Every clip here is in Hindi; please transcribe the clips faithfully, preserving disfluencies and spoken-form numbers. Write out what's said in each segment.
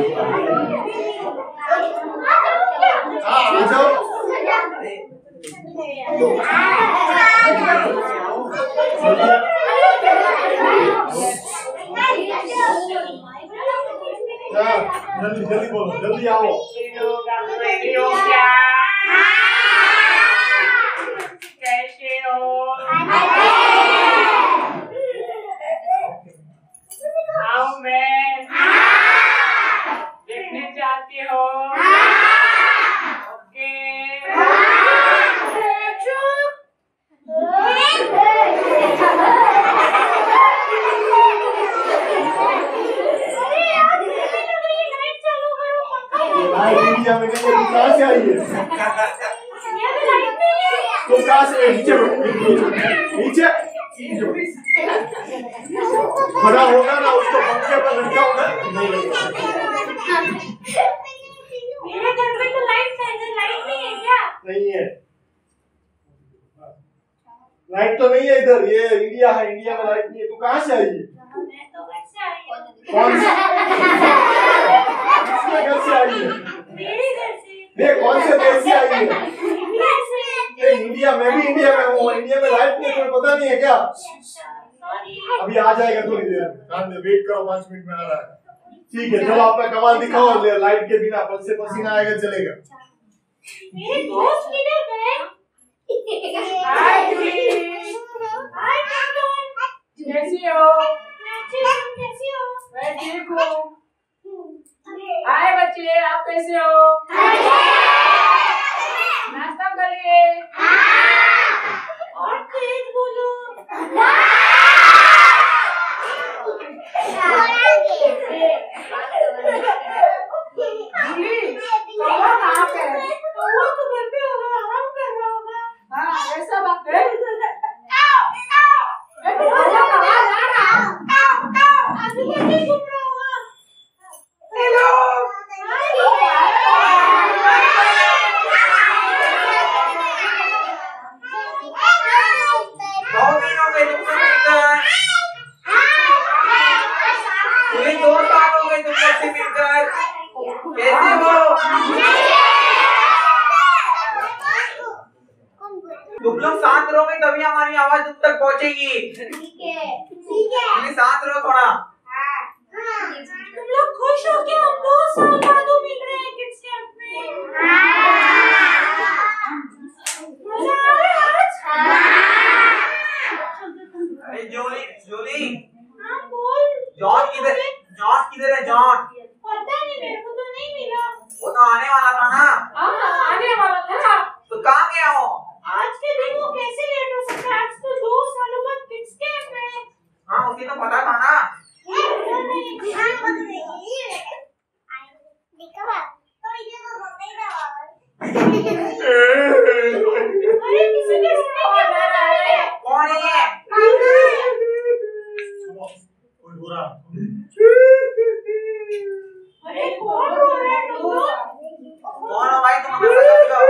हाँ आ जाओ। जल्दी जल्दी बोलो, जल्दी आओ। कैसे हो? आओ मैं देखने चाहती हो? ओके। इंडिया में कहाँ से आई है? तुम कहाँ से? नीचे नीचे खड़ा होगा ना, उसको पंखे पर लटका होगा। मेरे घर में तो लाइट है, लाइट नहीं है क्या? नहीं है, लाइट तो नहीं है इधर। ये इंडिया है, इंडिया में लाइट नहीं है। तू कहाँ से आई है? मैं तो घर से आई हूँ। कौन से घर से आई है? मेरे घर से। देख कौन से देश से आई है? इंडिया से। ये इंडिया, मैं भी इंडिया में हूँ। इंडिया में लाइट नहीं है, तुम्हें पता नहीं है क्या? सॉरी। अभी आ जाएगा थोड़ी देर में, ध्यान दे, वेट करो, पाँच मिनट में आ रहा है। ठीक है, चलो अपना कमाल दिखाओ। लाइट के बिना पल से पसीना आएगा, चलेगा। मेरे दोस्त किधर गए? हाय जूली, हाय टिंटन। कैसी हो? कैसी हो? मैं ठीक हूँ। हाय बच्चे, आप कैसे हो? नाश्ता करिए। और तेज बोलो। जूली, कौवा कहाँ पे है? कौवा तो घर पे होगा, आराम कर रहा होगा। हाँ, ऐसा बात है। कौवा कहाँ जा रहा है? आजू-बाजू ही घूम रहा होगा। हेलो। बहुत दिन हो गए तुमसे मिलकर। पूरे दो साल हो गए तुमसे मिलकर। कैसे हो? तुम लोग शांत रहोगे तभी हमारी आवाज तुम तक पहुंचेगी। ठीक है, ठीक है। तुम शांत रहो थोड़ा। तुम लोग खुश हो क्या? हम दो साल बाद मिल रहे हैं किड्स कैंप में। मजा आ रहा है आज? अरे जूली, जूली, हाँ बोल। जॉन किधर? जॉन किधर है? जॉन पता नहीं, मेरे को तो नहीं मिला। वो तो आने वाला था ना। हाँ आने वाला था। तो कहाँ गया हो? आज के दिन वो कैसे लेट हो सकता है? आज तो दो सालों बाद किड्स कैंप है। हाँ उसे तो पता था ना। पता नहीं। अरे किसी के रोने की आवाज आ रही है। कौन है ये? कोई हो रहा? अरे कौन रो रहा है? कौन हो भाई? तुम हमें सच बताओ।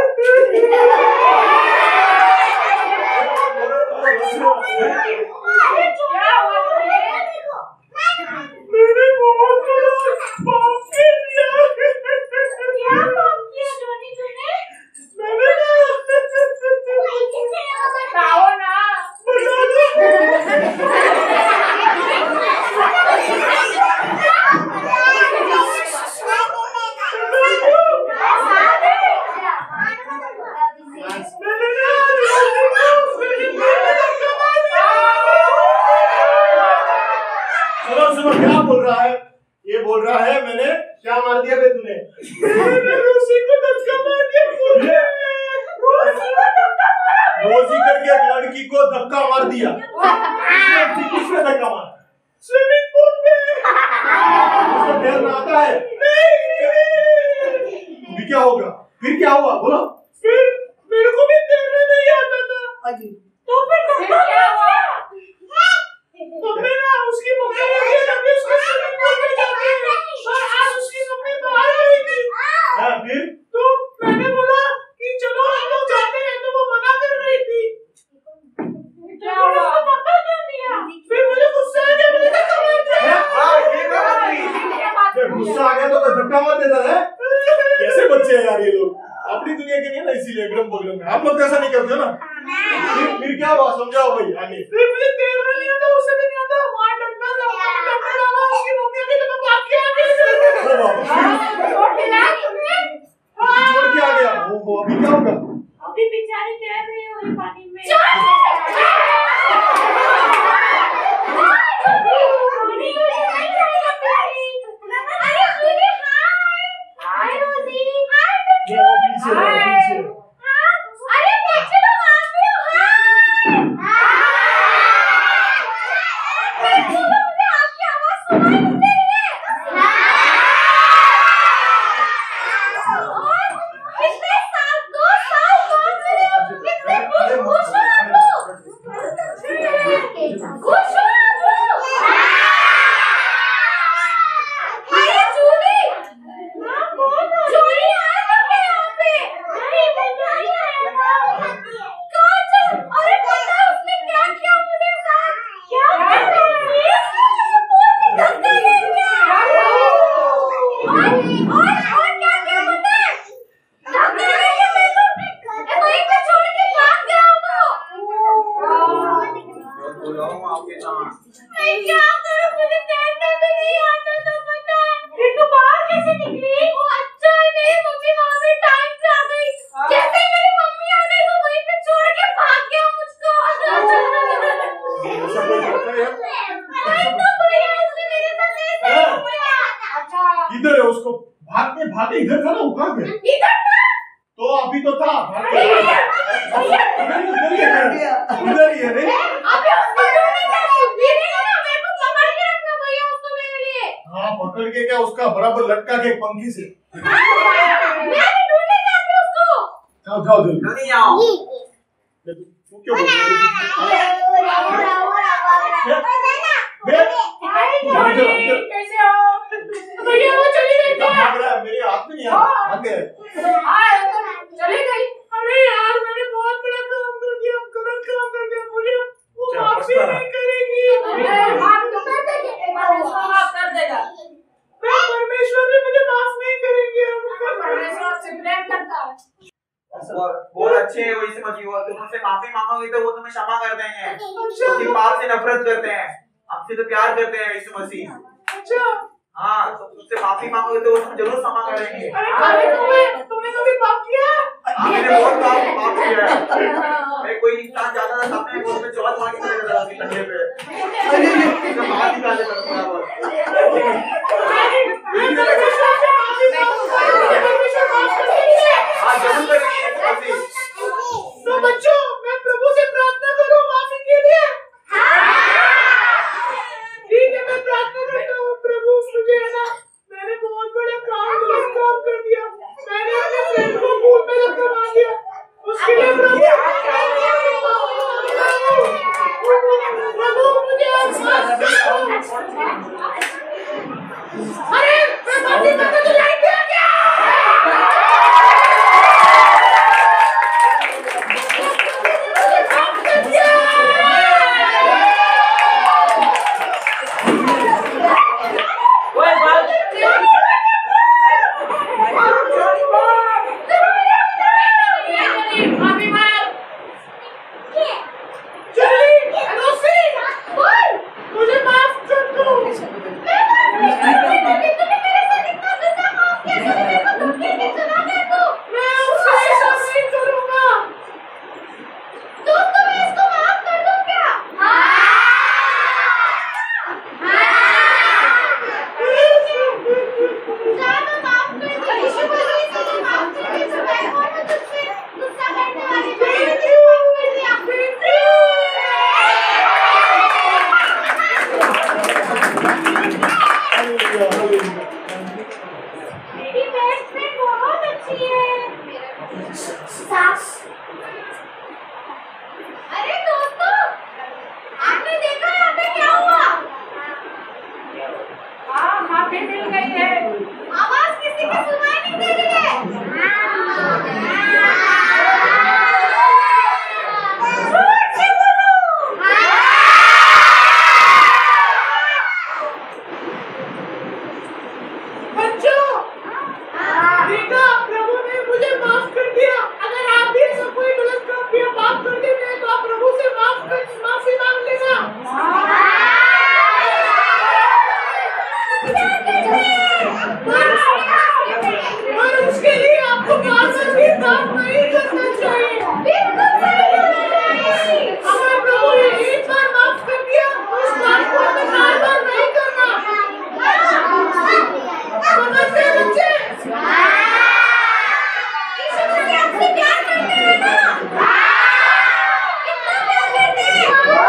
अरे क्या हुआ तुम्हें? मैंने बहुत बड़ा पाप किया। क्या पाप किया जोनी तूने? मैंने बताओ ना। सुनो सुनो, क्या बोल रहा है? ये बोल रहा है मैंने क्या मार दिया बे तूने? मैंने रोसी को धक्का मार दिया। रोसी को धक्का मारा? रोसी करके एक लड़की को धक्का मार दिया। किसने धक्का मारा? स्विमिंग पूल में। उसको तैरना आता है? नहीं। भी क्या होगा? फिर क्या हुआ बोलो? फिर मेरे को भी तैरना नहीं आता था। तो फिर धक्का क्या हुआ? तो मैंने उसकी मम्मी ने भी जब उसको स्विमिंग पूल में जाके और आज उसकी मम्मी बाहर आई थी। हाँ फिर तो मैंने बोला कि चलो हम लोग जाते हैं, तो वो मना कर रही थी। क्या हुआ? उसको धक्का क्यों दिया? फिर मुझे गुस्सा आ गया, मुझे धक्का मार दिया। हाँ ये बात हुई। जब गुस्सा आ गया तो धक्का बाहरी दुनिया के नहीं ना, इसीलिए एकदम बगल में। आप लोग ऐसा नहीं करते हो ना? फिर फिर क्या हुआ, समझाओ भाई आगे। फिर मुझे तेरह नहीं आता, उसे भी नहीं आता, वहाँ डंडा था, वहाँ डंडा डाला, उसकी मम्मी अभी तो मैं भाग के आ गई। ओ बाबा, छोड़ के ला तुम्हें। छोड़ के आ गया। ओहो, अभी क्या होगा? अभी बेचारी तैर रही है वही पानी में। इधर है, उसको भागते भागते इधर था ना, वो कहाँ गए? इधर था। तो अभी तो था, भागते इधर ही है, इधर ही है रे। अबे उसको ढूंढने जाओ, मेरे को ना, मेरे को पकड़ के रखना भैया उसको मेरे लिए। हाँ, पकड़ के क्या, उसका बराबर लटका के पंखी से। मैं भी ढूंढने जाती हूँ उसको। जाओ जाओ जल्दी। जल्दी जाओ। तू क्यों बोल रही है? कैसे हो? भैया वो चली गई क्या? भाग रहा है, मेरे हाथ में नहीं आ रहा, भाग गया। चली गई। अरे यार, मैंने बहुत बड़ा काम कर दिया, गलत काम कर दिया, मुझे वो माफी नहीं करेगी। माफ तो कर देंगे, माफ कर देगा। मैं परमेश्वर भी मुझे माफ नहीं करेंगे। परमेश्वर आपसे प्रेम करता है। बहुत अच्छे है वो, इस मसीह वो तुम उनसे माफी मांगोगे तो वो तुम्हें क्षमा कर देंगे। उसके पाप से नफरत करते हैं, हमसे तो प्यार करते हैं यीशु मसीह। अच्छा हाँ, तो उससे माफी मांगोगे तो वो तुम्हें जरूर क्षमा करेंगे। अरे तुमने तुमने कभी पाप किया? हाँ, मैंने बहुत पाप पाप किया है। मैं कोई इंसान जाता था सामने वो उसमें चौथ मार के चले जाता था उसके कंधे पे। अरे इसका बात निकाल देता था बराबर। हाँ जरूर करेंगे। तो बच्चों, मैं प्रभु से प्रार्थना करूं माफी के लिए? ठीक है, मैं प्रार्थना करता हूँ। प्रभु मुझे है ना, मैंने बहुत बड़ा काम गलत काम कर दिया। मैंने अपने फ्रेंड को पूल में धक्का मार दिया, उसके लिए प्रभु प्रभु मुझे अरे मैं माफी मांगा तो लाइट पे आ गया। देखा, प्रभु ने मुझे माफ कर दिया। काम नहीं करना चाहिए। बिल्कुल सही कह रहे हैं। हमारे प्रभु ने एक बार माफ कर दिया, उस काम को हमें बार बार नहीं करना। समझते हैं बच्चे? यीशु मसीह आपसे प्यार करते हैं ना? कितना प्यार करते हैं?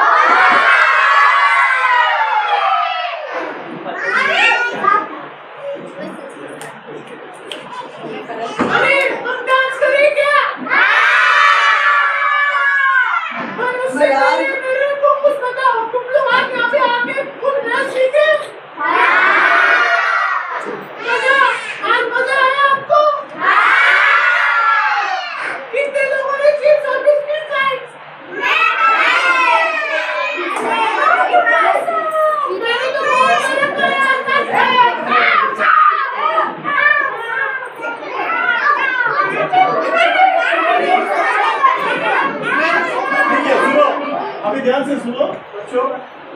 अरे हम डांस करें क्या? पर उससे पहले मेरे को कुछ बताओ, तुम लोग आज यहाँ पे आके कुछ नया सीखे? मजा, आज मजा आया आपको? कितने लोगों ने चिप्स और बिस्किट खाए? मैंने तो बहुत सारे खाए। ठीक है, सुनो, अभी ध्यान से सुनो बच्चों।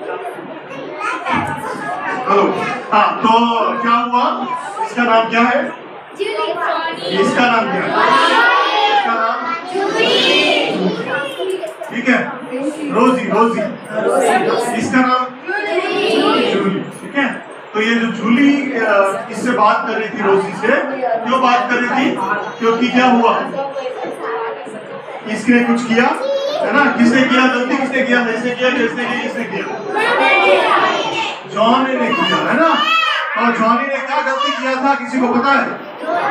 हेलो, हाँ, तो क्या हुआ? इसका नाम क्या है? इसका नाम क्या है? इसका नाम ठीक है, रोजी, रोजी। इसका नाम जूली, ठीक है। तो ये जो जूली इससे बात कर रही थी, रोजी से क्यों बात कर रही थी? क्योंकि क्या हुआ, इसने कुछ किया है ना। किसने किया गलती? किसने किया? इसने किया, किसने किया? किसने किया? जॉनी ने किया, है ना। और जॉनी ने क्या गलती किया था, किसी को पता है?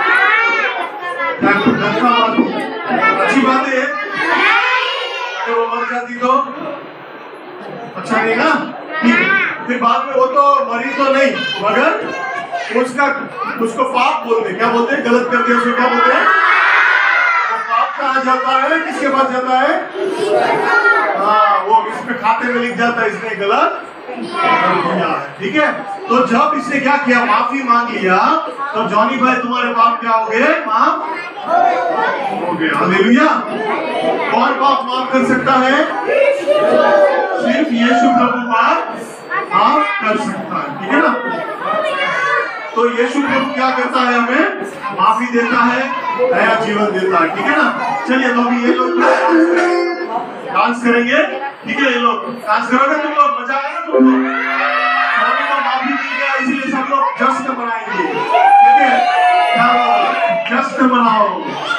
धक्का मार। अच्छी बात है, अगर वो मर जाती तो अच्छा नहीं ना। फिर बाद में वो तो मरी तो नहीं, मगर उसका उसको पाप बोलते, क्या बोलते हैं? गलत कर दिया उसको क्या बोलते हैं? वो पाप कहाँ जाता है? किसके पास जाता है? हाँ, वो इसमें खाते में लिख जाता है, इसने गलत किया है, ठीक है। तो जब इसने क्या किया, माफी मांग लिया, तो जॉनी भाई तुम्हारे पाप क्या हो गए? माफ हो गए। हालेलुया। कौन पाप माफ कर सकता है? सिर्फ यीशु प्रभु पाप माफ कर सकता है, ठीक है ना। तो यीशु प्रभु क्या करता है? हमें माफी देता है, नया जीवन देता है, ठीक है ना। चलिए, तो अभी ये लोग डांस करेंगे, ठीक है। ये लोग डांस करोगे तुम लोग? मजा आएगा तुमको? स्वामी को माफी मिल गया, इसलिए सब लोग जश्न मनाएंगे, ठीक है। जश्न मनाओ।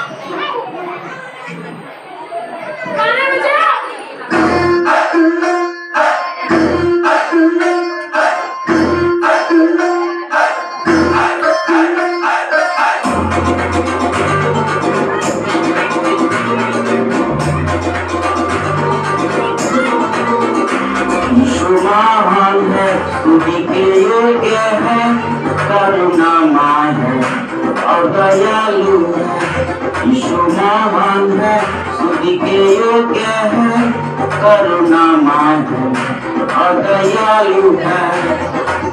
महान है, स्तुति के योग्य है, करुणामय है और दयालु है। यीशु महान है, स्तुति के योग्य है, करुणामय है और दयालु है।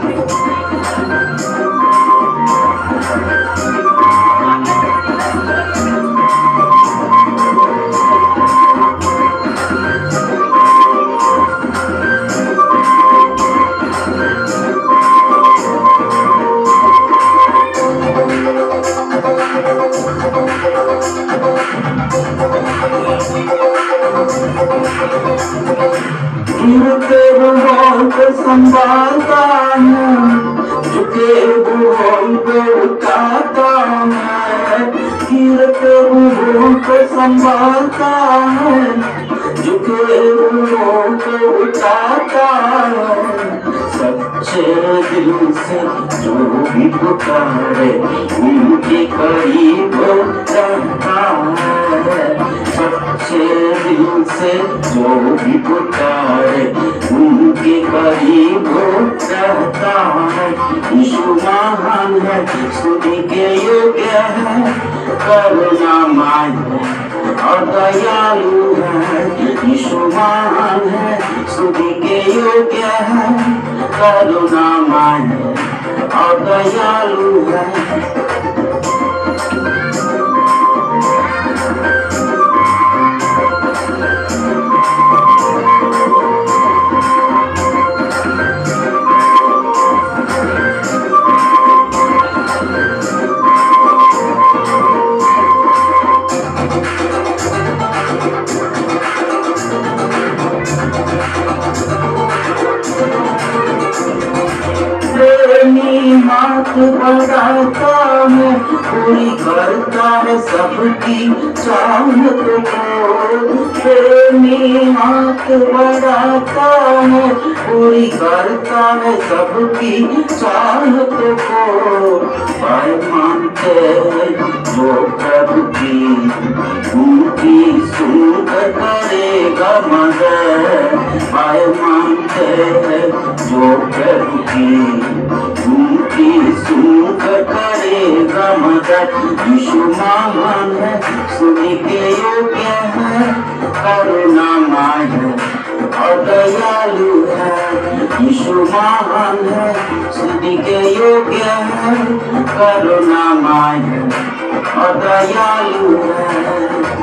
संभालता है, झुके हुओं को उठाता है। गिरते हुओं को संभालता है, झुके हुओं को उठाता है। सच्चे दिल से जो भी पुकारे, उनके करीब रहता है। सच्चे दिल से जो भी पुकारे, उनके करीब रहता है। यीशु महान है, स्तुति के योग्य है, करुणामय है और दयालु है। यीशु महान है, स्तुति के योग्य है, करुणामय है और दयालु है। हाथ बढ़ाता है, पूरी करता है सबकी चाहत को। प्रेमी हाथ बढ़ाता है, पूरी करता है सबकी चाहत को। पाए मानते हैं जो प्रभु की, उनकी सुनकर करेगा मदद। पाए मानते हैं जो प्रभु की, उनकी सुनकर करेगा मदद। यीशु महान है, स्तुति के योग्य है, करुणामय है और दयालु है। यीशु महान है, स्तुति के योग्य है, करुणामय है और दयालु है।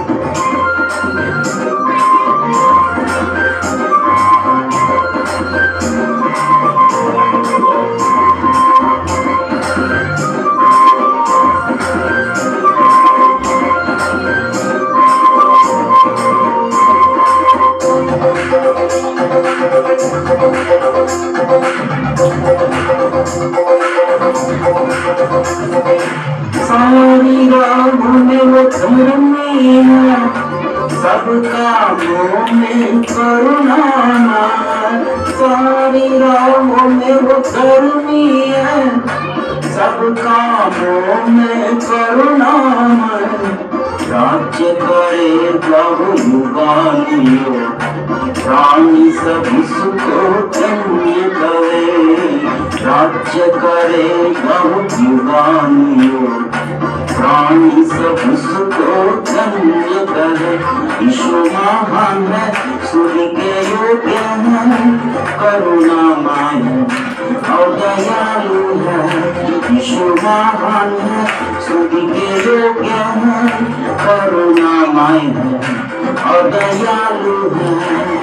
सारी राहों में वो धर्मी है, सब कामों में करुणामय। सारी राहों में वो धर्मी है, सब कामों में करुणामय। राज्य करे प्रभु युगानुयुग, प्राणी सभी सुखो धन्य करे। राज्य करे प्रभु युगानुयुग, प्राणी सभी सुखो धन्य करे। यीशु महान है, स्तुति के योग्य है, करुणामय है और दयालु है। यीशु महान है, स्तुति के योग्य है, करुणामय है और दयालु है।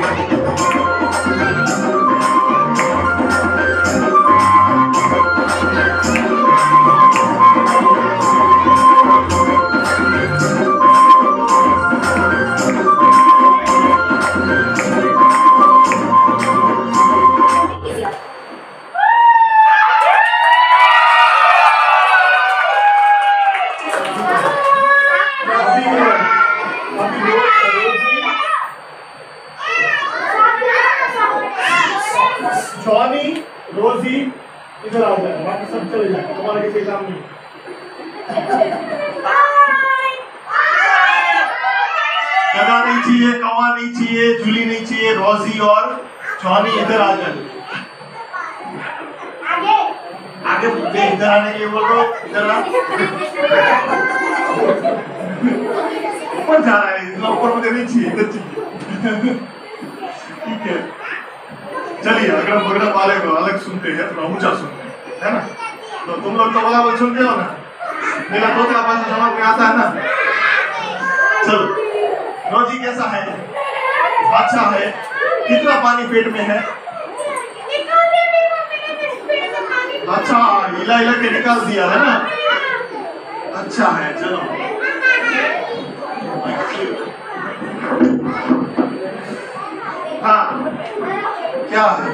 जॉनी, रोजी इधर आ जाए, बाकी सब चले जाए, तुम्हारा किसी काम नहीं। गधा नहीं चाहिए, कौवा नहीं चाहिए, जूली नहीं चाहिए, रोजी और जॉनी इधर आ जाए। आगे आगे मुझे इधर आने के लिए बोल रहा हूँ, इधर आ। ऊपर जा रहा है, इतना ऊपर मुझे नहीं चाहिए, इधर चाहिए। ठीक है, चलिए अगरम बगरम वाले को अलग सुनते हैं, थोड़ा ऊंचा सुनते हैं, है ना? तो तुम लोग तो वाला बोल सुनते हो ना? मेरा तोतला भाषा समझ में आता है ना? चलो, रोजी कैसा है? अच्छा है। कितना पानी पेट में है? अच्छा, हिला हिला के निकाल दिया है ना? अच्छा है, चलो। हाँ, क्या है?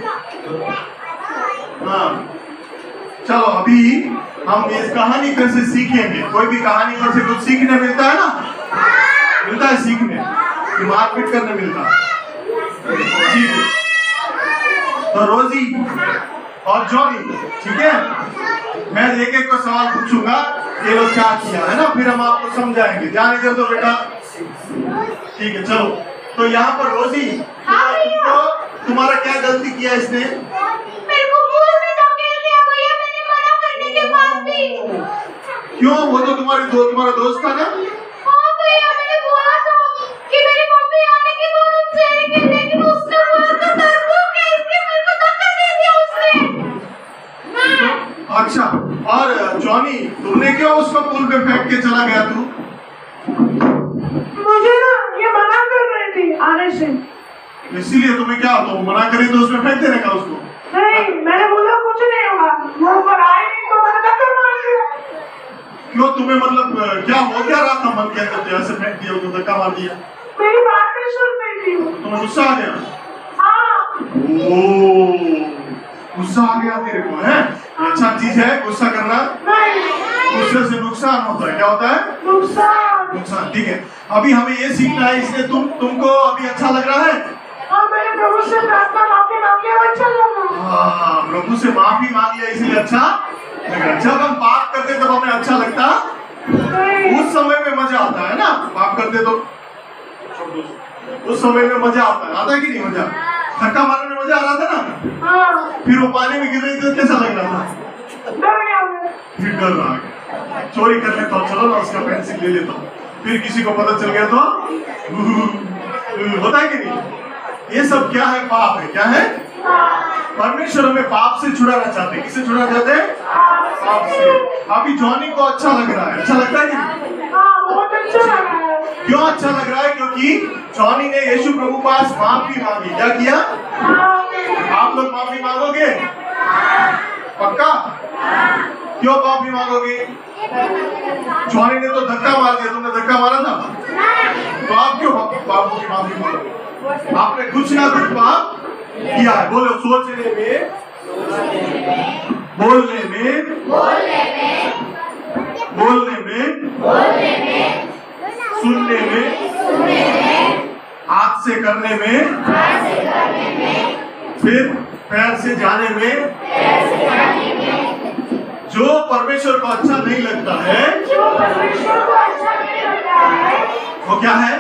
हाँ, चलो अभी हम इस कहानी पर से सीखेंगे। कोई भी कहानी पर से कुछ सीखने मिलता है ना? मिलता है सीखने, मारपीट करने मिलता है। ठीक है, तो रोजी और जॉनी, ठीक है, मैं एक एक को सवाल पूछूंगा, ये लोग क्या किया है ना, फिर हम आपको समझाएंगे। ध्यान इधर दो बेटा। ठीक है, चलो। तो यहाँ पर रोजी, तो तुम्हारा क्या गलती किया इसने? मेरे को पूल में धकेल दिया भैया, मैंने मना करने के बाद भी। क्यों? वो तो तुम्हारी दो तुम्हारा दोस्त था ना? हाँ भैया, मैंने बोला था कि मेरी मम्मी आने के बाद हम जाएंगे, लेकिन उसने बोला तो डरपोक है, इसलिए मेरे को धक्का दे दिया उसने। अच्छा, और जॉनी, तुमने क्यों उसको पुल पे फेंक के चला गया तू? मुझे ना ये मना कर रही थी आने से। इसीलिए तुम्हें क्या, तो मना करी तो उसमें फेंक देने का उसको? नहीं, मैंने बोला कुछ नहीं होगा, वो पर आए नहीं तो मैंने धक्का मार दिया। क्यों, तुम्हें मतलब क्या हो क्या रहा था मन के अंदर, जैसे फेंक दिया तो धक्का मार दिया? मेरी बात नहीं सुन रही थी वो। तुम्हें गुस्सा आ गया? हाँ। ओह, गुस्सा आ गया तेरे को, है? ये अच्छा चीज है गुस्सा करना? गुस्से से नुकसान होता है। क्या होता है? नुकसान। नुकसान। ठीक है, अभी हमें ये सीखना है, इसलिए तुम तुमको अभी अच्छा लग रहा है? हाँ, मैंने प्रभु से प्रार्थना माफी मांगी, अच्छा लगा। हाँ, प्रभु से माफी मांगी है इसलिए अच्छा लग रहा है। जब हम पाप करते तब हमें अच्छा लगता, उस समय में मजा आता है ना। पाप करते तो उस समय में मजा आता है, आता है कि नहीं मजा? धक्का मारने में मजा आ रहा था ना। हाँ। फिर वो पानी में गिर रही थी तो कैसा लग रहा था? डर गया मैं। फिर डर रहा है, चोरी कर लेता हूँ, चलो ना उसका पेंसिल ले लेता हूँ। फिर किसी को पता चल गया तो होता है कि नहीं? ये सब क्या है? पाप है। क्या है? परमेश्वर हमें पाप से छुड़ाना चाहते हैं। किससे छुड़ाना चाहते हैं? पाप से। अभी जॉनी को अच्छा लग रहा है, अच्छा लगता है कि नहीं? हाँ, बहुत अच्छा लग रहा है। क्यों अच्छा लग रहा है? क्योंकि जॉनी ने यीशु प्रभु पास माफी मांगी। क्या किया? आप लोग माफी मांगोगे? पक्का? क्यों माफी मांगोगे? जॉनी ने तो धक्का मार दिया, तुमने धक्का मारा था, तो आप क्यों पापों की माफी मांगोगे? आपने कुछ ना कुछ पाप किया है। बोलो, सोचने में, बोलने में, बोलने में, सुनने में, हाथ से करने में, फिर पैर से जाने में, जो परमेश्वर को अच्छा नहीं लगता है, जो परमेश्वर को अच्छा नहीं लगता है, वो क्या है?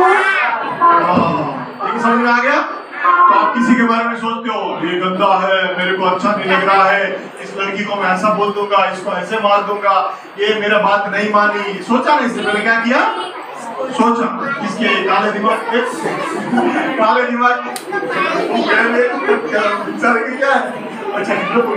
ठीक समझ में आ गया? तो आप किसी के बारे में सोचते हो, ये गंदा है, मेरे को अच्छा नहीं लग रहा है, इस लड़की को मैं ऐसा बोल दूंगा, इसको ऐसे मार दूंगा, ये मेरा बात नहीं मानी। सोचा नहीं, इससे पहले क्या किया? सोचा। किसके? काले दिमाग के काले दिमाग क्या है? अच्छा,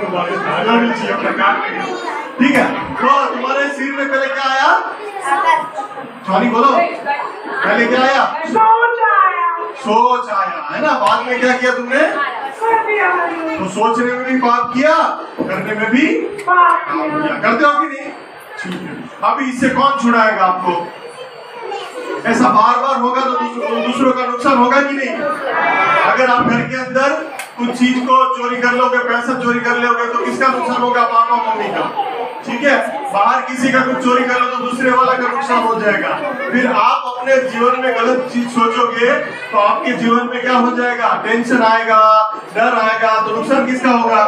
ठीक है। तो तुम्हारे सिर में पहले क्या आया? सॉरी बोलो, पहले क्या आया? सोच आया। सोच आया है ना। बाद में क्या किया तुमने? कर दिया मैंने। तो सोचने में भी पाप किया, करने में भी पाप पाप किया। किया। करते हो कि नहीं? ठीक है। अभी इससे कौन छुड़ाएगा आपको? ऐसा बार बार होगा तो दूसरों दूसरों का नुकसान होगा कि नहीं? अगर आप घर के अंदर कुछ चीज को चोरी कर लोगे, पैसा चोरी कर लोगे, तो किसका नुकसान होगा? पापा मम्मी का। ठीक है। बाहर किसी का कुछ चोरी कर लो तो दूसरे वाला का नुकसान हो जाएगा। फिर आप अपने जीवन में गलत चीज सोचोगे तो आपके जीवन में क्या हो जाएगा? टेंशन आएगा, डर आएगा, तो नुकसान किसका होगा?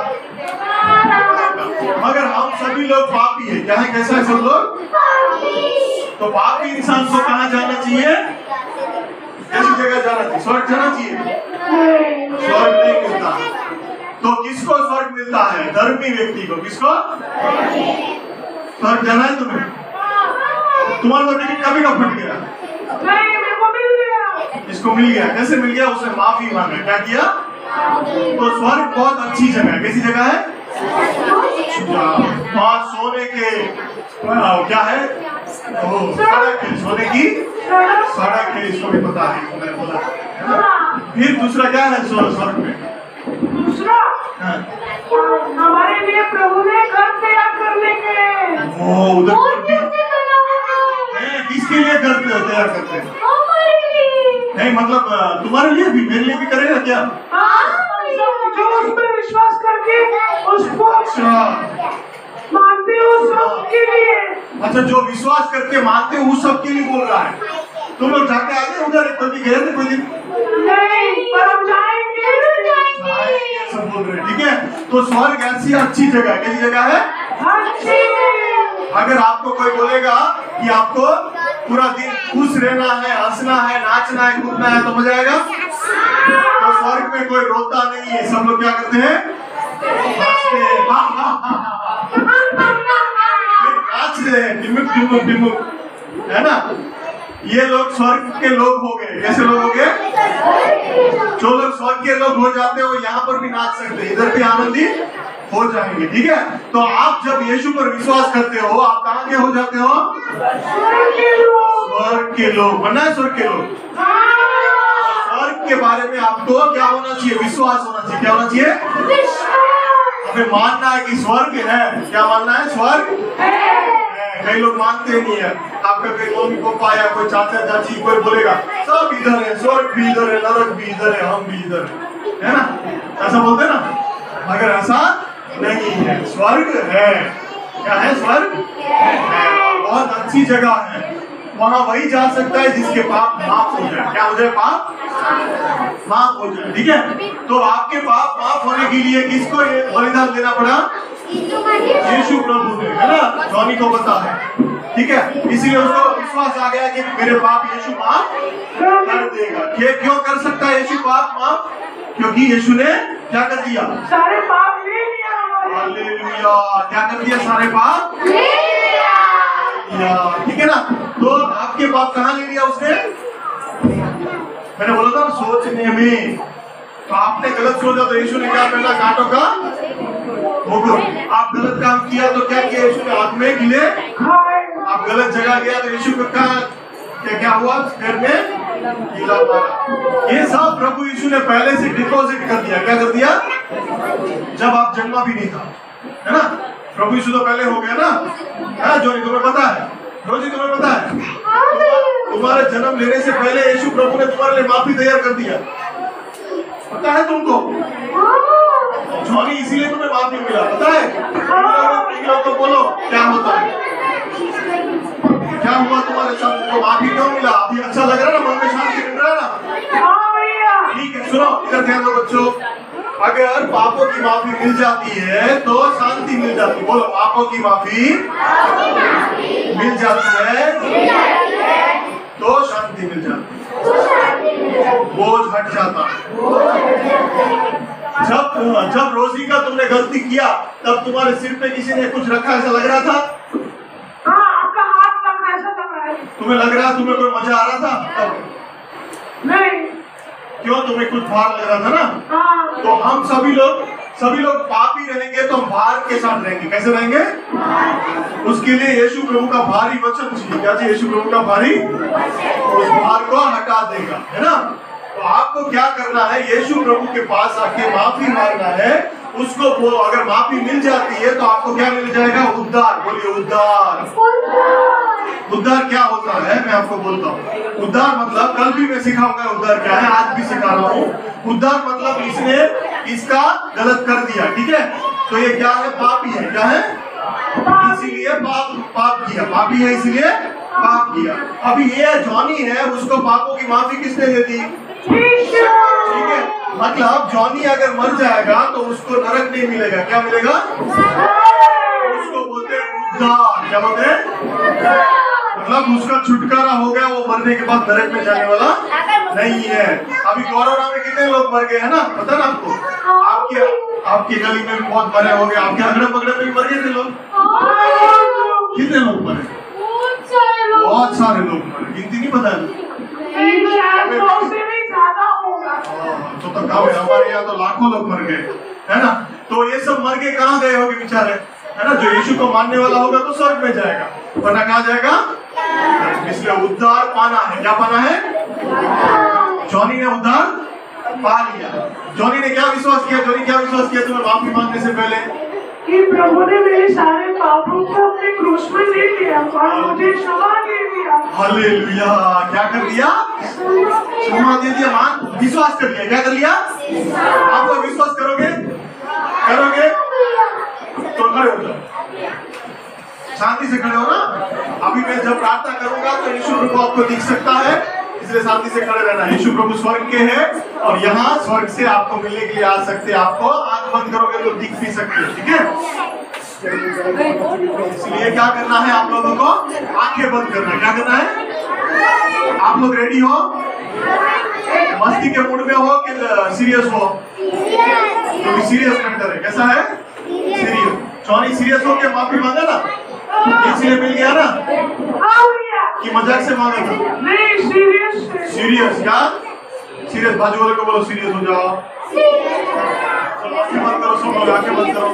मगर हम सभी लोग पापी है। क्या है? कैसा है सब लोग? तो पापी इंसान को कहाँ जाना चाहिए? कैसी जगह जाना चाहिए? स्वर्ग जाना चाहिए? स्वर्ग नहीं मिलता। तो किसको स्वर्ग मिलता है? धर्मी व्यक्ति को। किसको स्वर्ग जाना है? तुम्हें तुम्हारा तो टिकट कभी का फट गया? नहीं, मेरे को मिल गया। इसको मिल गया। कैसे मिल गया? उसने माफी मांगा। क्या किया? तो स्वर्ग बहुत अच्छी जगह है। कैसी जगह है? वहाँ सोने के क्या है? ओ, सड़क है, सोने की सड़क है। इसको भी पता है, मैंने बोला है ना? फिर दूसरा क्या है स्वर्ग में? दूसरा, हाँ। हमारे लिए प्रभु ने घर तैयार करने के। ओ, उधर किसके लिए घर तैयार करते हैं? नहीं, मतलब तुम्हारे लिए भी, मेरे लिए भी करेगा क्या? जो उस पर विश्वास करके उसको मानते हो सबके लिए। अच्छा, जो विश्वास करके मानते हो सब के लिए बोल रहा है। तुम लोग जाके आगे उधर कभी गए थे कोई दिन? नहीं, पर हम जाएंगे। सब बोल रहे हैं। ठीक है। तो स्वर्ग ऐसी अच्छी जगह है। कैसी जगह है? अच्छी। अगर आपको कोई बोलेगा कि आपको पूरा दिन खुश रहना है, हंसना है, नाचना है, कूदना है, तो मजा आएगा? तो स्वर्ग में कोई रोता नहीं है। सब लोग क्या करते हैं? नाचते हैं, नाचते हैं, टिमुक टिमुक टिमुक, है ना? ये लोग स्वर्ग के लोग हो गए। कैसे लोग हो गए? जो लोग स्वर्ग के लोग हो जाते हैं वो यहाँ पर भी नाच सकते हैं, इधर भी आनंदित हो जाएंगे। ठीक है। तो आप जब यीशु पर विश्वास करते हो, आप कहाँ के हो जाते हो? स्वर्ग के लोग। बनना है स्वर्ग के लोग। स्वर्ग के बारे में आपको क्या होना चाहिए? विश्वास होना चाहिए। क्या होना चाहिए? हमें मानना है कि स्वर्ग है। क्या मानना है? स्वर्ग है। कई लोग मानते नहीं है। आपका कोई मम्मी पापा या कोई चाचा चाची कोई बोलेगा सब इधर है, स्वर्ग भी इधर है, नरक भी इधर है, हम भी इधर है, है ना? ऐसा बोलते ना? मगर ऐसा नहीं है, स्वर्ग है। क्या है? स्वर्ग है, बहुत अच्छी जगह है। वहाँ वही जा सकता है जिसके पाप माफ हो जाए। क्या हो जाए? पाप माफ हो जाए। ठीक है, तो आपके पाप माफ होने के लिए किसको ये बलिदान देना पड़ा? यीशु प्रभु ने, है ना? जॉनी को पता है, ठीक है, इसीलिए उसको विश्वास आ गया कि मेरे पाप यीशु माफ कर देगा। ये क्यों कर सकता है यीशु पाप माफ? क्योंकि यीशु ने क्या कर दिया? सारे पाप ले लिया हमारे। हालेलुया! क्या कर दिया? सारे पाप ले लिया। ठीक है ना? तो आपके पाप कहाँ ले लिया उसने? मैंने बोला था सोचने में। तो आपने गलत सोचा तो यीशु ने क्या पहना? कांटों का मुकुट। आप गलत काम किया तो क्या किया यीशु ने? हाथ में गिले। आप गलत जगह गया तो यीशु का क्या क्या हुआ? पैर में गीला मारा। ये सब प्रभु यीशु ने पहले से डिपॉजिट कर दिया। क्या कर दिया? जब आप जन्मा भी नहीं था, है ना? प्रभु यीशु तो पहले हो गया ना, है? जो तुम्हें पता है, रोजी तुम्हें पता है, तुम्हारे जन्म लेने से पहले यीशु प्रभु ने तुम्हारे लिए माफी तैयार कर दिया। पता है तुमको? जॉनी इसीलिए तुम्हें माफी मिला, पता है? तो बोलो क्या होता है? क्या हुआ तुम्हारे साथ? तुमको माफी क्यों मिला? अभी अच्छा लग रहा है ना? मन में शांति मिल रहा है ना? ठीक है, सुनो, इधर ध्यान दो बच्चों। अगर पापों की माफी मिल जाती है तो शांति मिल जाती है। बोलो, पापों की माफी मिल जाती है तो शांति मिल जाती है, बोझ हट जाता है। जब जब रोजी का तुमने गलती किया तब तुम्हारे सिर पे किसी ने कुछ रखा, ऐसा लग रहा था? हाँ, आपका हाथ लग रहा है, ऐसा लग रहा है। तुम्हें लग रहा, तुम्हें कोई मजा आ रहा था तब? नहीं। क्यों? तुम्हें कुछ भार लग रहा था ना? हाँ। तो हम सभी लोग सभी लोग पापी रहेंगे तो हम भार के साथ रहेंगे। कैसे रहेंगे? उसके लिए यीशु प्रभु का भारी वचन चाहिए। क्या चाहिए? यीशु प्रभु का भारी, उस भार को हटा देगा, है ना? तो आपको क्या करना है? यीशु प्रभु के पास आके माफी मांगना है। उसको वो अगर माफी मिल जाती है तो आपको क्या मिल जाएगा? उद्धार। बोलिए उद्धार। उद्धार क्या होता है मैं आपको बोलता हूँ। उद्धार मतलब कल भी मैं सिखाऊंगा उद्धार क्या है, आज भी सिखा रहा हूँ। उद्धार मतलब इसने इसका गलत कर दिया, ठीक है? तो ये क्या है? पापी है। क्या है? इसीलिए पाप पाप किया, पापी है इसीलिए पाप किया। अभी ये जॉनी है, उसको पापों की माफी किसने दे दी? ठीक है, मतलब जॉनी अगर मर जाएगा तो उसको नरक नहीं मिलेगा। क्या मिलेगा? उसको बोलते हैं उद्धार। क्या बोलते हैं? मतलब उसका छुटकारा हो गया, वो मरने के बाद नरक में जाने वाला नहीं है। अभी कोरोना में कितने लोग मर गए, है ना? पता ना आपको? आपके आपके गली में भी बहुत मरे हो गए, आपके अगड़े पगड़े में भी मर गए थे लोग। कितने लोग मरे? बहुत सारे लोग मरे, गिनती नहीं पता है। तो तो कम है, हमारे यहाँ तो लाखों लोग मर गए, है ना? तो ये सब मर के कहाँ गए होंगे बेचारे, है ना? जो यीशु को मानने वाला होगा तो स्वर्ग में जाएगा, वरना कहाँ जाएगा? इसलिए उद्धार पाना है। क्या पाना है? जॉनी ने उद्धार पा लिया। जॉनी ने क्या विश्वास किया? जॉनी क्या विश्वास किया तुम्हें माफी मांगने से पहले? कि प्रभु ने मेरे सारे पापों को अपने क्रूस में ले लिया और मुझे क्षमा दे दिया। हालेलुया! क्या कर दिया? क्षमा दे दिया। मान विश्वास कर लिया। क्या कर लिया? आप लोग विश्वास करोगे? करोगे तो खड़े हो जाओ, शांति से खड़े हो ना। अभी मैं जब प्रार्थना करूंगा तो यीशु प्रभु आपको दिख सकता है, इसलिए शांति से खड़े रहना। यीशु प्रभु स्वर्ग के हैं और यहाँ स्वर्ग से आपको मिलने के लिए आ सकते हैं। आपको आंख बंद करोगे तो दिख भी सकते हैं, ठीक है? इसलिए क्या करना है आप लोगों को? आंखें बंद करना है। क्या करना है? आप लोग रेडी हो? मस्ती के मूड में हो कि सीरियस हो? तो सीरियस मैटर है। कैसा है? सीरियस। जॉनी सीरियस हो के माफी मांगा ना, इसलिए मिल गया ना? कि मजाक से मांगा था? नहीं, सीरियस। सीरियस। क्या सीरियस? बाजू वाले को बोलो सीरियस हो जाओ। आंखें बंद करो, सब लोग आंखें बंद करो।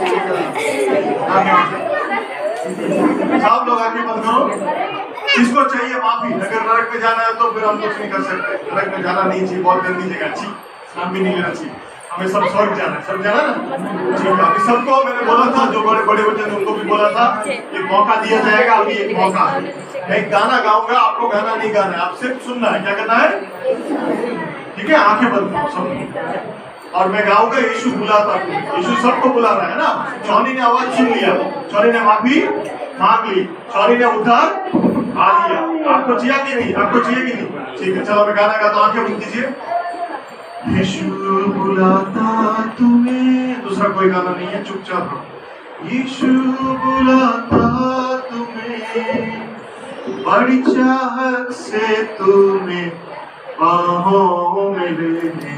सब लोग आंखें बंद करो। किसको चाहिए माफी? अगर नरक में जाना है तो फिर हम कुछ नहीं कर सकते। नरक में जाना नहीं चाहिए, बहुत गंदी जगह, अच्छी नाम भी नहीं लेना चाहिए। हमें सब स्वर्ग जाना है। सब जाना ना? ठीक है। अभी सबको मैंने बोला था, जो बड़े बड़े बच्चे थे उनको भी बोला था एक मौका दिया जाएगा। अभी एक मौका है, मैं एक गाना गाऊंगा, आपको गाना नहीं गाना है, आप सिर्फ सुनना है। क्या करना है? ठीक है, आंखें बंद करो सब। और मैं गाऊंगा यीशु बुलाता हूँ। यीशु सबको बुला रहा है ना। जॉनी ने आवाज सुन लिया, जॉनी ने माफी मांग ली, जॉनी ने उद्धार आ लिया। आपको चाहिए कि नहीं? आपको चाहिए कि नहीं? ठीक है, चलो मैं गाना गाता हूँ, आंखें बंद कीजिए। यीशु बुलाता तुम्हें, दूसरा कोई गाना नहीं है, चुपचाप रहो। यीशु बुलाता तुम्हें, बड़ी चाहत से तुम्हें बाहों में लेने।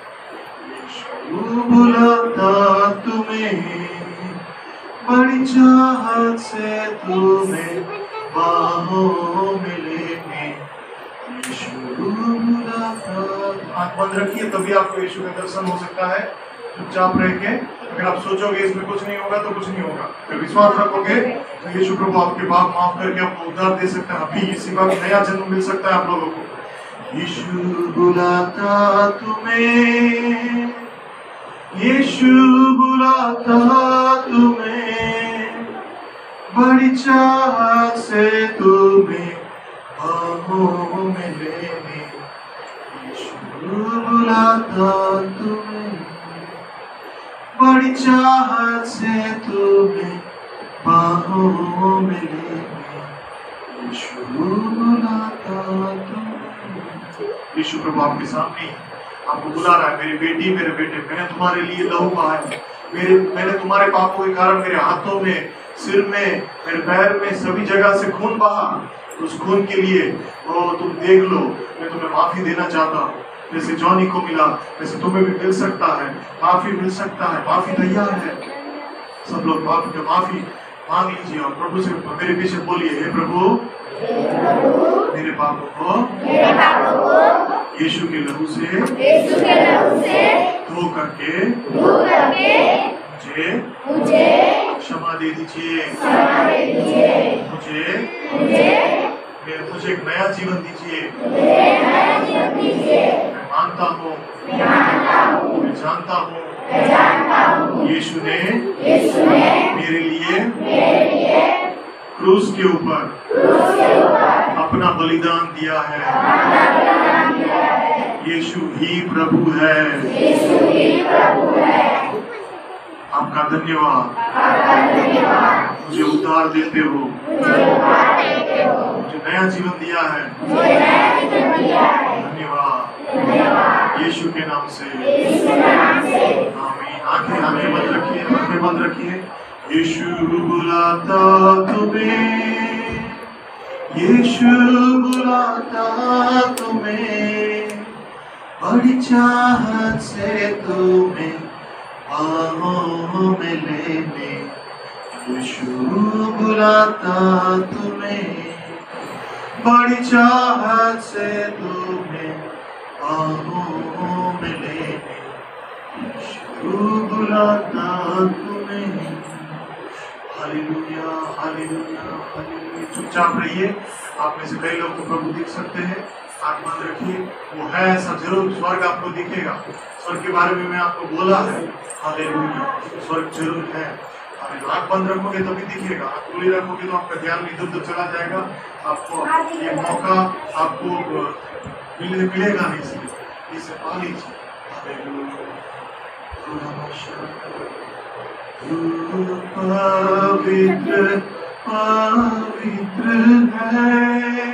यीशु बुलाता तुम्हें, बड़ी चाहत से तुम्हें बाहों में लेने। यीशु बुलाता। आँख बंद रखिए, तभी आपको यीशु का दर्शन हो सकता है। चुपचाप रह के, अगर आप सोचोगे इसमें कुछ नहीं होगा तो कुछ नहीं होगा, अगर विश्वास रखोगे तो यीशु प्रभु आपके पाप माफ करके आपको उद्धार दे सकता है। अभी इसी वक्त नया जन्म मिल सकता है आप लोगों को। यीशु बुलाता तुम्हें, यीशु बुलाता तुम्हें, बड़ी चाहत से तुम्हें बाहों में लेने। यीशु बुलाता तुम्हें, बड़ी चाहत से तुम्हें बाहों में लेने। यीशु बुलाता तुम्हें। यीशु प्रभु आपके सामने आपको बुला रहा है। मेरी बेटी, मेरे बेटे, मैंने तुम्हारे लिए लहू बहाया, मेरे मैंने तुम्हारे पापों के कारण मेरे हाथों में, सिर में, मेरे पैर में, सभी जगह से खून बहा। उस खून के लिए ओ तुम देख लो, मैं तुम्हें माफी देना चाहता हूँ। जैसे जॉनी को मिला वैसे तुम्हें भी मिल सकता है, माफी मिल सकता है, माफी तैयार है। सब लोग माफी माफी मांग लीजिए और प्रभु से मेरे पीछे बोलिए, हे प्रभु मेरे पापों को यीशु के लहू से धो करके मुझे क्षमा दे दीजिए। मुझे मुझे एक नया जीवन दीजिए। मैं मानता हूँ, मैं जानता हूँ यीशु ने मेरे लिए क्रूस के ऊपर अपना बलिदान दिया है। यीशु ही प्रभु है। आपका धन्यवाद, मुझे उद्धार देते हो, मुझे नया जीवन दिया है। धन्यवाद यीशु के नाम से, आमीन। आंखें आंखें बंद रखिए, आंखें बंद रखिए। यीशु बुलाता तुम्हें, यीशु बुलाता तुम्हें, बड़ी चाहत से तुम्हें बाहों में लेने। यीशु बुलाता तुम्हें, बड़ी चाहत से तुम्हें बाहों में लेने। यीशु बुलाता तुम्हें। Hallelujah, hallelujah, hallelujah. चुपचाप रहिए। आप में से कई लोग को प्रभु दिख सकते हैं। आंख बंद रखिए। वो है ऐसा, जरूर स्वर्ग आपको दिखेगा। स्वर्ग के बारे में मैं आपको बोला है। हालेलुया, स्वर्ग जरूर है। आंख बंद रखोगे तभी दिखेगा, आंख खुली रखोगे तो आपका ध्यान इधर उधर चला जाएगा। आपको ये मौका आपको मिले मिलेगा नहीं, इसलिए इसे पा लीजिए। हालेलुया। पवित्र पवित्र है,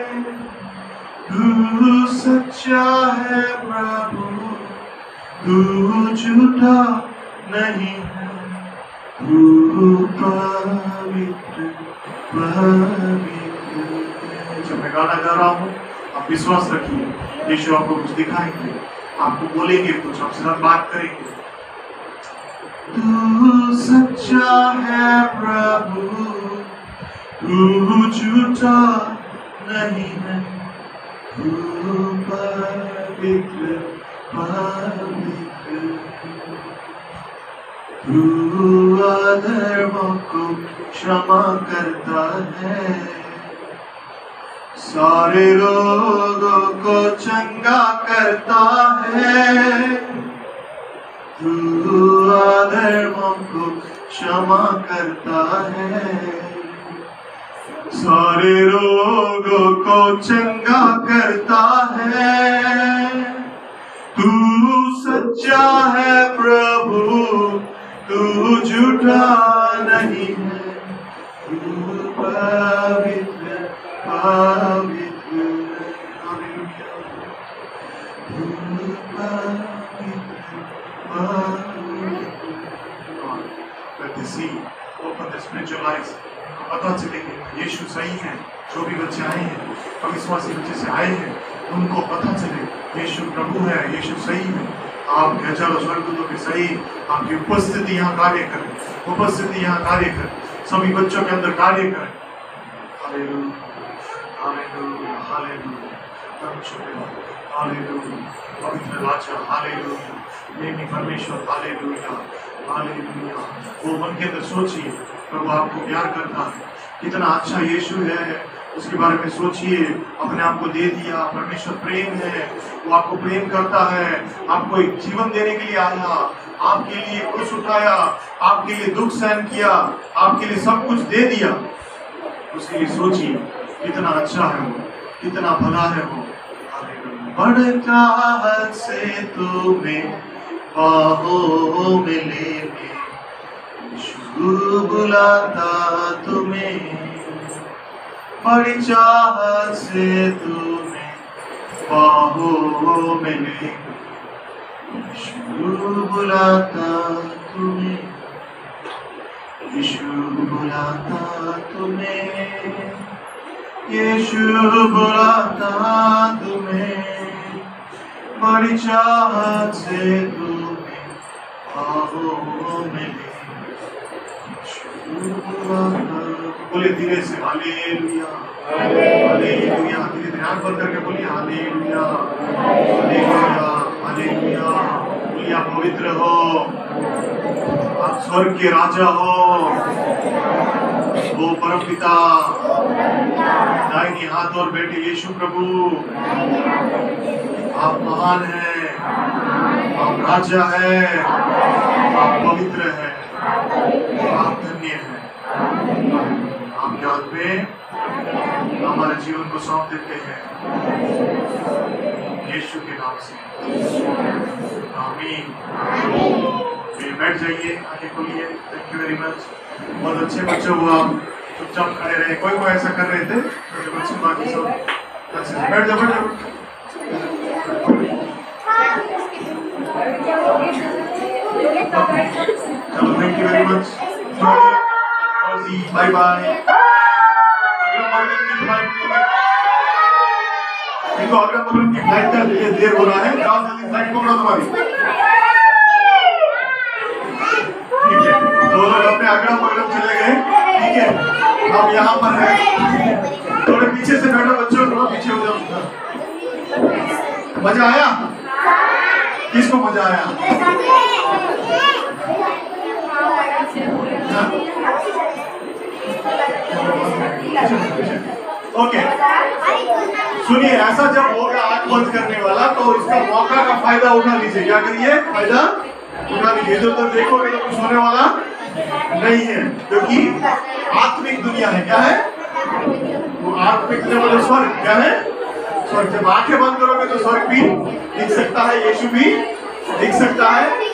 तू सच्चा है प्रभु, तू झूठा नहीं है। तू पवित्र पवित्र है। जब मैं गाना गा रहा हूँ आप विश्वास रखिए, यीशु आपको कुछ दिखाएंगे, आपको बोलेंगे कुछ, आपसे साथ बात करेंगे। तू सच्चा है प्रभु, तू झूठा नहीं है। तू पवित्र पवित्र, तू अधर्मों को क्षमा करता है, सारे रोगों को चंगा करता है। तू अधर्मों को क्षमा करता है, सारे रोगों को चंगा करता है। तू सच्चा है झूठा नहीं है, तू पवित्र पवित्र, हालेलुया, तू पवित्र पवित्र। Let the see, open the spiritual eyes, पता चलेगा यीशु सही है। जो भी बच्चे आए हैं, अविश्वासी बच्चे से आए हैं, उनको पता चले यीशु प्रभु है, यीशु सही है। आप हजारों स्वर्गदूतों के सही आपकी उपस्थिति यहाँ कार्य करें, उपस्थिति यहाँ कार्य करें, सभी बच्चों के अंदर कार्य करें। हालेलुया, हालेलुया, हालेलुया, हालेलुया, पवित्र राजा, हालेलुया, प्रेमी परमेश्वर, हालेलुया, हालेलुया। वो मन के अंदर सोचिए, प्रभु आपको प्यार करता है, कितना अच्छा यीशु है, उसके बारे में सोचिए। अपने आप को दे दिया, परमेश्वर प्रेम है, वो आपको प्रेम करता है, आपको एक जीवन देने के लिए आया, आपके लिए क्रूस उठाया, आपके लिए दुख सहन किया, आपके लिए सब कुछ दे दिया। उसके लिए सोचिए कितना अच्छा है वो, कितना भला है वो। बड़ चाहत से तुम्हें बाहों में लेने यीशु बुलाता तुम्हें, बड़ी चाहत से तुम्हें बाहों में लेने यीशु बुलाता तुम्हें, यीशु बुलाता तुम्हें, यीशु बुलाता तुम्हें, बड़ी चाहत से तुम्हें बाहों में लेने यीशु बुलाता। बोले धीरे से हालेलुया, हालेलुया, धीरे धीरे आंख बंद करके बोलिए हालेलुया, हालेलुया, हालेलुया। बोलिए आप पवित्र हो, आप स्वर्ग के राजा हो, वो परम पिता, दाहिनी हाथ और बेटे यीशु प्रभु, आप महान हैं, आप राजा हैं, आप पवित्र हैं, आप धन्य हैं। आपके हाथ में हमारे जीवन को सौंप देते हैं यीशु के नाम से, आमीन। बैठ जाइए, आगे खोलिए। Thank you very much. बहुत अच्छे बच्चे हो आप, चुपचाप खड़े रहे। कोई कोई ऐसा कर रहे थे छोटे बच्चे, बाकी सब अच्छे से बैठ जाओ, बैठ जाओ। चलो thank you very much, bye bye. इनको अगला प्रोग्राम की फ्लाइट का देर हो रहा है, जाओ जल्दी फ्लाइट पकड़ो तुम्हारी। ठीक है, दो लोग अपने अगला प्रोग्राम चले गए, ठीक है, अब यहाँ पर है, थोड़े पीछे से बैठो बच्चों, थोड़ा पीछे हो जाओ। मजा आया? किसको मजा आया? ओके, सुनिए, ऐसा जब होगा आंख बंद करने वाला तो इसका मौका का फायदा उठा लीजिए। क्या करिए? फायदा उठा लीजिए। इधर उधर देखोगे तो कुछ होने वाला नहीं है, क्योंकि आत्मिक दुनिया है। क्या है वो? आत्मिक दुनिया मतलब स्वर्ग। क्या है? स्वर्ग। जब आंखें बंद करोगे तो स्वर्ग भी दिख सकता है, यीशु भी दिख सकता है।